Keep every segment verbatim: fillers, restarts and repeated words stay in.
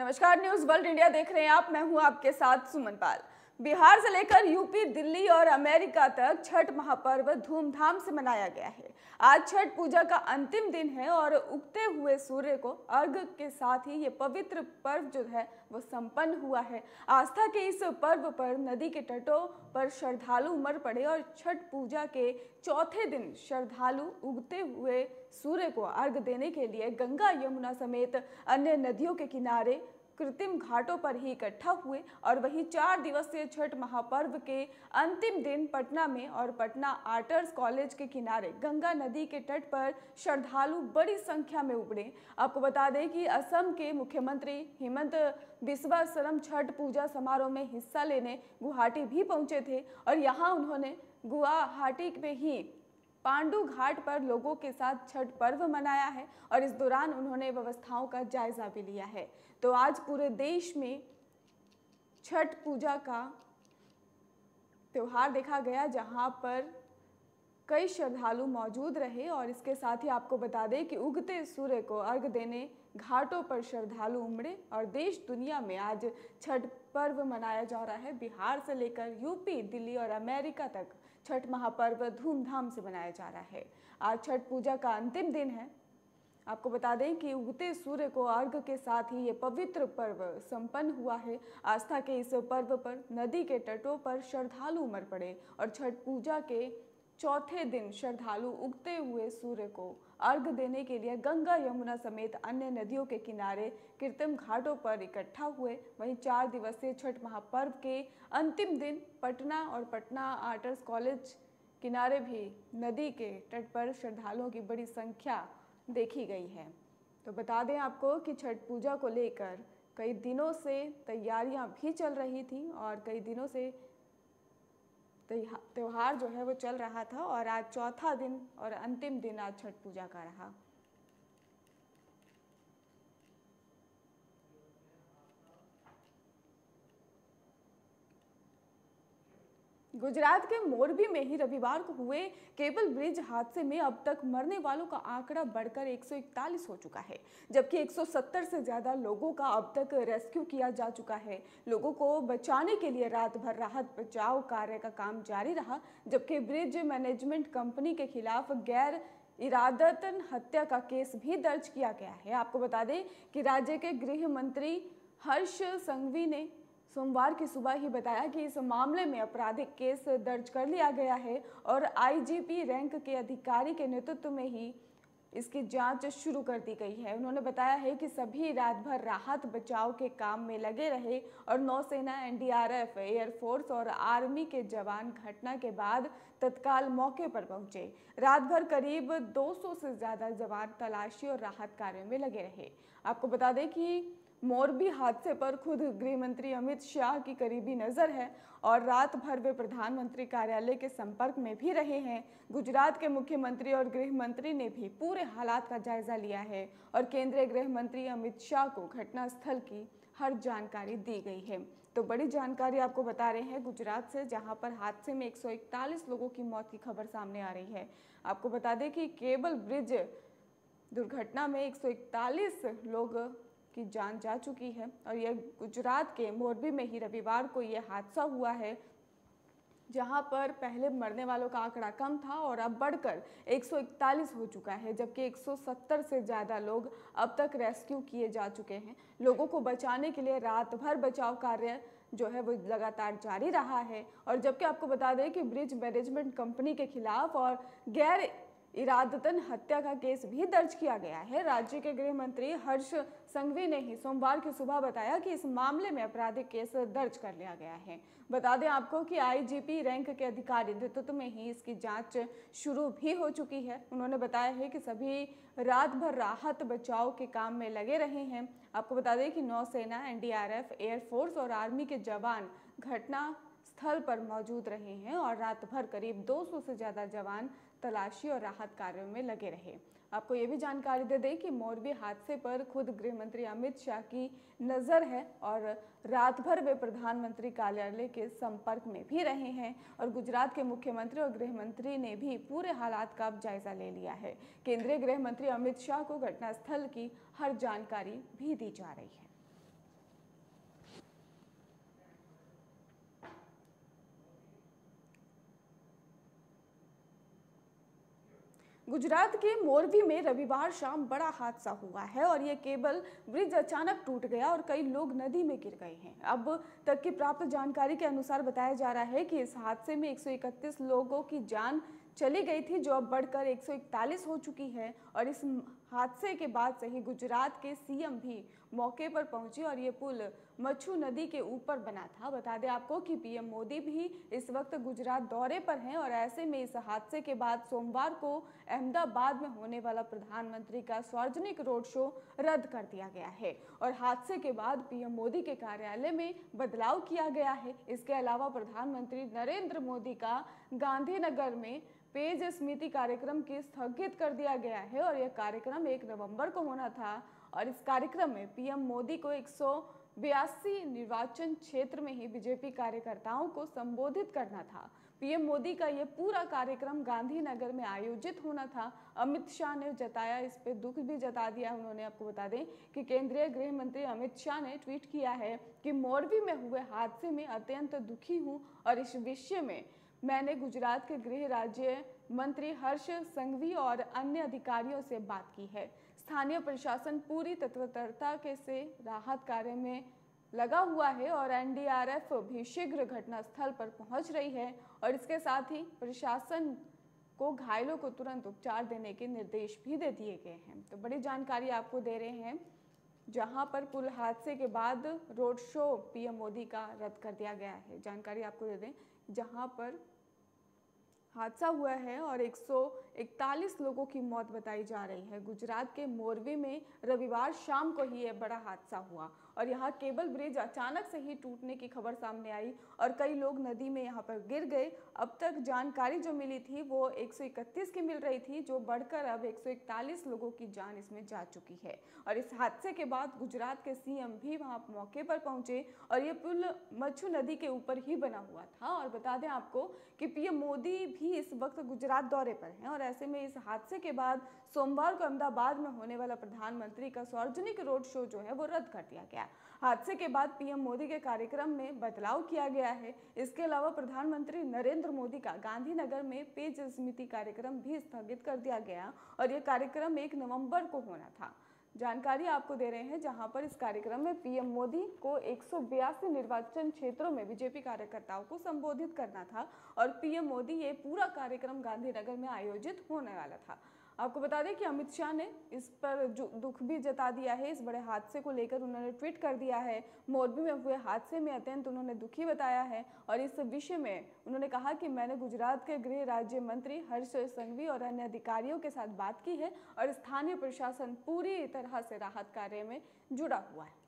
नमस्कार, news world India देख रहे हैं आप। मैं हूं आपके साथ सुमन पाल। बिहार से लेकर यूपी, दिल्ली और अमेरिका तक छठ महापर्व धूमधाम से मनाया गया है। आज छठ पूजा का अंतिम दिन है और उगते हुए सूर्य को अर्घ्य के साथ ही ये पवित्र पर्व जो है वो संपन्न हुआ है। आस्था के इस पर्व पर नदी के तटों पर श्रद्धालु उमड़ पड़े और छठ पूजा के चौथे दिन श्रद्धालु उगते हुए सूर्य को अर्घ्य देने के लिए गंगा, यमुना समेत अन्य नदियों के किनारे कृत्रिम घाटों पर ही इकट्ठा हुए। और वहीं चार दिवसीय छठ महापर्व के अंतिम दिन पटना में और पटना आर्ट्स कॉलेज के किनारे गंगा नदी के तट पर श्रद्धालु बड़ी संख्या में उमड़े। आपको बता दें कि असम के मुख्यमंत्री हिमंत बिस्वा शर्मा छठ पूजा समारोह में हिस्सा लेने गुवाहाटी भी पहुंचे थे और यहाँ उन्होंने गुवाहाटी में ही पांडु घाट पर लोगों के साथ छठ पर्व मनाया है और इस दौरान उन्होंने व्यवस्थाओं का जायजा भी लिया है। तो आज पूरे देश में छठ पूजा का त्योहार देखा गया, जहां पर कई श्रद्धालु मौजूद रहे और इसके साथ ही आपको बता दें कि उगते सूर्य को अर्घ्य देने घाटों पर श्रद्धालु उमड़े और देश दुनिया में आज छठ पर्व मनाया जा रहा है। बिहार से लेकर यूपी, दिल्ली और अमेरिका तक छठ महापर्व धूमधाम से मनाया जा रहा है। आज छठ पूजा का अंतिम दिन है। आपको बता दें कि उगते सूर्य को अर्घ्य के साथ ही ये पवित्र पर्व संपन्न हुआ है। आस्था के इस पर्व पर नदी के तटों पर श्रद्धालु उमड़ पड़े और छठ पूजा के चौथे दिन श्रद्धालु उगते हुए सूर्य को अर्घ्य देने के लिए गंगा, यमुना समेत अन्य नदियों के किनारे कृत्रिम घाटों पर इकट्ठा हुए। वहीं चार दिवसीय छठ महापर्व के अंतिम दिन पटना और पटना आर्ट्स कॉलेज किनारे भी नदी के तट पर श्रद्धालुओं की बड़ी संख्या देखी गई है। तो बता दें आपको कि छठ पूजा को लेकर कई दिनों से तैयारियां भी चल रही थी और कई दिनों से त्योहार जो है वो चल रहा था और आज चौथा दिन और अंतिम दिन आज छठ पूजा का रहा। गुजरात के मोरबी में ही रविवार को हुए केबल ब्रिज हादसे में अब तक मरने वालों का आंकड़ा बढ़कर एक सौ इकतालीस हो चुका है, जबकि एक सौ सत्तर से ज्यादा लोगों का अब तक रेस्क्यू किया जा चुका है। लोगों को बचाने के लिए रात भर राहत बचाव कार्य का काम जारी रहा, जबकि ब्रिज मैनेजमेंट कंपनी के खिलाफ गैर इरादतन हत्या का केस भी दर्ज किया गया है। आपको बता दें कि राज्य के गृह मंत्री हर्ष संघवी ने सोमवार की सुबह ही बताया कि इस मामले में आपराधिक केस दर्ज कर लिया गया है और आईजीपी रैंक के अधिकारी के नेतृत्व में ही इसकी जांच शुरू कर दी गई है। उन्होंने बताया है कि सभी रात भर राहत बचाव के काम में लगे रहे और नौसेना, एनडीआरएफ, एयरफोर्स और आर्मी के जवान घटना के बाद तत्काल मौके पर पहुंचे। रात भर करीब दो सौ से ज्यादा जवान तलाशी और राहत कार्यों में लगे रहे। आपको बता दें कि मोरबी हादसे पर खुद गृह मंत्री अमित शाह की करीबी नजर है और रात भर वे प्रधानमंत्री कार्यालय के संपर्क में भी रहे हैं। गुजरात के मुख्यमंत्री और गृह मंत्री ने भी पूरे हालात का जायजा लिया है और केंद्रीय गृह मंत्री अमित शाह को घटनास्थल की हर जानकारी दी गई है। तो बड़ी जानकारी आपको बता रहे हैं गुजरात से, जहां पर हादसे में एक सौ इकतालीस लोगों की मौत की खबर सामने आ रही है। आपको बता दें कि केबल ब्रिज दुर्घटना में एक सौ इकतालीस लोग की जान जा चुकी है और यह गुजरात के मोरबी में ही रविवार को यह हादसा हुआ है, जहां पर पहले मरने वालों का आंकड़ा कम था और अब बढ़कर एक सौ इकतालीस हो चुका है, जबकि एक सौ सत्तर से ज़्यादा लोग अब तक रेस्क्यू किए जा चुके हैं। लोगों को बचाने के लिए रात भर बचाव कार्य जो है वो लगातार जारी रहा है। और जबकि आपको बता दें कि ब्रिज मैनेजमेंट कंपनी के खिलाफ और गैर इरादतन हत्या का केस भी दर्ज किया गया है। राज्य के गृह मंत्री हर्ष संघवी ने ही सोमवार की सुबह बताया कि इस मामले में आपराधिक केस दर्ज कर लिया गया है। बता दें आपको कि आईजीपी रैंक के अधिकारी नेतृत्व में ही इसकी जांच शुरू भी हो चुकी है। उन्होंने बताया है कि सभी रात भर राहत बचाव के काम में लगे रहे हैं। आपको बता दें कि नौसेना, एनडीआरएफ, एयरफोर्स और आर्मी के जवान घटना स्थल पर मौजूद रहे हैं और रात भर करीब दो सौ से ज्यादा जवान तलाशी और राहत कार्यों में लगे रहे। आपको ये भी जानकारी दे दें कि मोरबी हादसे पर खुद गृह मंत्री अमित शाह की नज़र है और रात भर वे प्रधानमंत्री कार्यालय के संपर्क में भी रहे हैं और गुजरात के मुख्यमंत्री और गृह मंत्री ने भी पूरे हालात का जायजा ले लिया है। केंद्रीय गृह मंत्री अमित शाह को घटनास्थल की हर जानकारी भी दी जा रही है। गुजरात के मोरबी में रविवार शाम बड़ा हादसा हुआ है और ये केबल ब्रिज अचानक टूट गया और कई लोग नदी में गिर गए हैं। अब तक की प्राप्त जानकारी के अनुसार बताया जा रहा है कि इस हादसे में एक सौ इकतीस लोगों की जान चली गई थी, जो अब बढ़कर एक सौ इकतालीस हो चुकी है। और इस हादसे के बाद से ही गुजरात के सीएम भी मौके पर पहुंचे और ये पुल मच्छू नदी के ऊपर बना था। बता दें आपको कि पीएम मोदी भी इस वक्त गुजरात दौरे पर हैं और ऐसे में इस हादसे के बाद सोमवार को अहमदाबाद में होने वाला प्रधानमंत्री का सार्वजनिक रोड शो रद्द कर दिया गया है और हादसे के बाद पीएम मोदी के कार्यालय में बदलाव किया गया है। इसके अलावा प्रधानमंत्री नरेंद्र मोदी का गांधीनगर में पेज स्मृति कार्यक्रम की स्थगित कर दिया गया है और यह कार्यक्रम एक नवंबर को होना था और इस कार्यक्रम में पीएम मोदी को एक सौ बयासी निर्वाचन क्षेत्र में ही बीजेपी कार्यकर्ताओं को संबोधित करना था। पीएम मोदी का यह पूरा कार्यक्रम गांधीनगर में आयोजित होना था। अमित शाह ने जताया, इस पे दुख भी जता दिया उन्होंने। आपको बता दें कि केंद्रीय गृह मंत्री अमित शाह ने ट्वीट किया है कि मोरबी में हुए हादसे में अत्यंत दुखी हूं और इस विषय में मैंने गुजरात के गृह राज्य मंत्री हर्ष संघवी और अन्य अधिकारियों से बात की है। स्थानीय प्रशासन पूरी तत्परता के से राहत कार्य में लगा हुआ है और एनडीआरएफ भी शीघ्र घटनास्थल पर पहुंच रही है और इसके साथ ही प्रशासन को घायलों को तुरंत उपचार देने के निर्देश भी दे दिए गए हैं। तो बड़ी जानकारी आपको दे रहे हैं, जहां पर पुल हादसे के बाद रोड शो पीएम मोदी का रद्द कर दिया गया है। जानकारी आपको दे दें, जहां पर हादसा हुआ है और एक सौ इकतालीस लोगों की मौत बताई जा रही है। गुजरात के मोरबी में रविवार शाम को ही यह बड़ा हादसा हुआ और यहाँ केबल ब्रिज अचानक से ही टूटने की खबर सामने आई और कई लोग नदी में यहाँ पर गिर गए। अब तक जानकारी जो मिली थी वो एक सौ इकतीस की मिल रही थी, जो बढ़कर अब एक सौ इकतालीस लोगों की जान इसमें जा चुकी है। और इस हादसे के बाद गुजरात के सीएम भी वहाँ मौके पर पहुंचे और ये पुल मच्छू नदी के ऊपर ही बना हुआ था। और बता दें आपको कि पीएम मोदी भी इस वक्त गुजरात दौरे पर हैं और ऐसे में इस हादसे के बाद सोमवार को अहमदाबाद में होने वाला प्रधानमंत्री का सार्वजनिक रोड शो जो है वो रद्द कर दिया गया। हादसे के बाद पीएम मोदी के कार्यक्रम में बदलाव किया गया है। इसके अलावा प्रधानमंत्री नरेंद्र मोदी का गांधीनगर में पेज स्मृति कार्यक्रम भी स्थगित कर दिया गया और यह कार्यक्रम एक नवंबर को होना था। जानकारी आपको दे रहे हैं, जहां पर इस कार्यक्रम में पीएम मोदी को एक सौ बयासी निर्वाचन क्षेत्रों में बीजेपी कार्यकर्ताओं को संबोधित करना था और पीएम मोदी ये पूरा कार्यक्रम गांधीनगर में आयोजित होने वाला था। आपको बता दें कि अमित शाह ने इस पर जो दुख भी जता दिया है, इस बड़े हादसे को लेकर उन्होंने ट्वीट कर दिया है। मोरबी में हुए हादसे में अत्यंत उन्होंने दुखी बताया है और इस विषय में उन्होंने कहा कि मैंने गुजरात के गृह राज्य मंत्री हर्ष संघवी और अन्य अधिकारियों के साथ बात की है और स्थानीय प्रशासन पूरी तरह से राहत कार्य में जुड़ा हुआ है।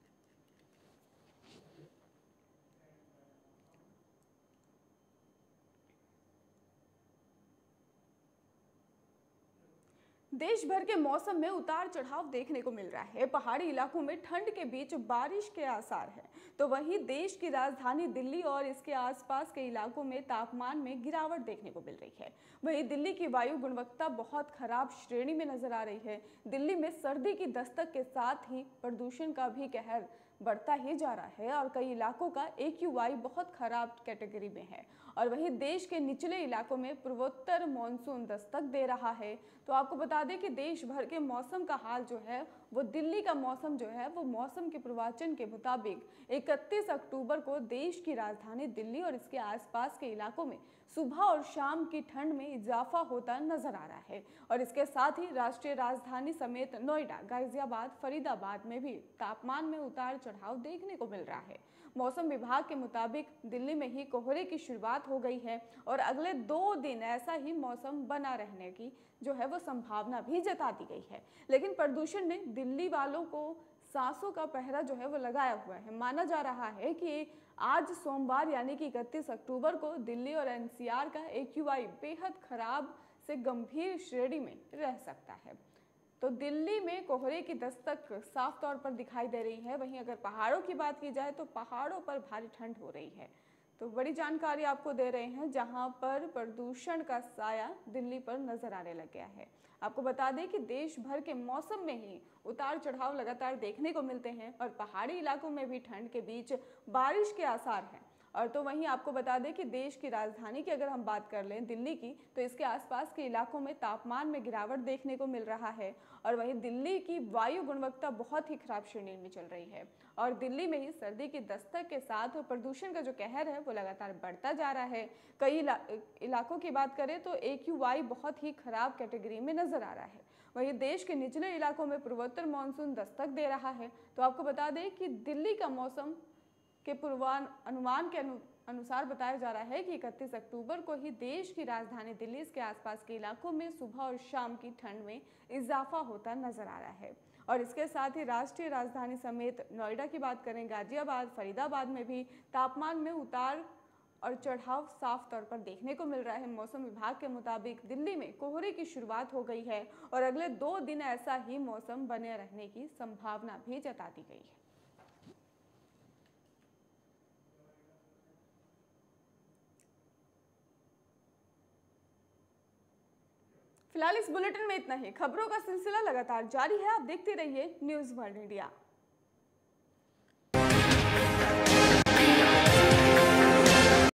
देश भर के मौसम में उतार चढ़ाव देखने को मिल रहा है। पहाड़ी इलाकों में ठंड के बीच बारिश के आसार हैं, तो वहीं देश की राजधानी दिल्ली और इसके आसपास के इलाकों में तापमान में गिरावट देखने को मिल रही है। वहीं दिल्ली की वायु गुणवत्ता बहुत खराब श्रेणी में नजर आ रही है। दिल्ली में सर्दी की दस्तक के साथ ही प्रदूषण का भी कहर बढ़ता ही जा रहा है और कई इलाकों का एक्यूआई बहुत खराब कैटेगरी में है। और वहीं देश के निचले इलाकों में पूर्वोत्तर मानसून दस्तक दे रहा है। तो आपको बता दें कि देश भर के मौसम का हाल जो है वो दिल्ली का मौसम जो है वो मौसम के प्रवचन के मुताबिक इकतीस अक्टूबर को देश की राजधानी दिल्ली और इसके आसपास के इलाकों में सुबह और शाम की ठंड में इजाफा होता नजर आ रहा है। और इसके साथ ही राष्ट्रीय राजधानी समेत नोएडा, गाजियाबाद, फरीदाबाद में भी तापमान में उतार चढ़ाव देखने को मिल रहा है। मौसम विभाग के मुताबिक दिल्ली में ही कोहरे की शुरुआत हो गई है और अगले दो दिन ऐसा ही मौसम बना रहने की जो है वो संभावना भी जता दी गई है। लेकिन प्रदूषण ने दिल्ली वालों को सांसों का पहरा जो है वो लगाया हुआ है। माना जा रहा है कि आज सोमवार यानी कि इकतीस अक्टूबर को दिल्ली और एनसीआर का एक्यूआई बेहद खराब से गंभीर श्रेणी में रह सकता है। तो दिल्ली में कोहरे की दस्तक साफ तौर पर दिखाई दे रही है। वहीं अगर पहाड़ों की बात की जाए तो पहाड़ों पर भारी ठंड हो रही है। तो बड़ी जानकारी आपको दे रहे हैं, जहां पर प्रदूषण का साया दिल्ली पर नजर आने लग गया है। आपको बता दें कि देश भर के मौसम में ही उतार चढ़ाव लगातार देखने को मिलते हैं और पहाड़ी इलाकों में भी ठंड के बीच बारिश के आसार हैं। और तो वहीं आपको बता दें कि देश की राजधानी की अगर हम बात कर लें दिल्ली की, तो इसके आसपास के इलाकों में तापमान में गिरावट देखने को मिल रहा है। और वहीं दिल्ली की वायु गुणवत्ता बहुत ही खराब श्रेणी में चल रही है और दिल्ली में ही सर्दी की दस्तक के साथ प्रदूषण का जो कहर है वो लगातार बढ़ता जा रहा है। कई इला, इलाकों की बात करें तो ए क्यू आई बहुत ही खराब कैटेगरी में नजर आ रहा है। वहीं देश के निचले इलाकों में पूर्वोत्तर मानसून दस्तक दे रहा है। तो आपको बता दें कि दिल्ली का मौसम के पूर्वानुमान के अनु, अनुसार बताया जा रहा है कि इकतीस अक्टूबर को ही देश की राजधानी दिल्ली इसके आसपास के इलाकों में सुबह और शाम की ठंड में इजाफा होता नजर आ रहा है। और इसके साथ ही राष्ट्रीय राजधानी समेत नोएडा की बात करें, गाजियाबाद, फरीदाबाद में भी तापमान में उतार और चढ़ाव साफ तौर पर देखने को मिल रहा है। मौसम विभाग के मुताबिक दिल्ली में कोहरे की शुरुआत हो गई है और अगले दो दिन ऐसा ही मौसम बने रहने की संभावना भी जता दी गई है। फिलहाल इस बुलेटिन में इतना ही। खबरों का सिलसिला लगातार जारी है, आप देखते रहिए न्यूज़ वर्ल्ड इंडिया।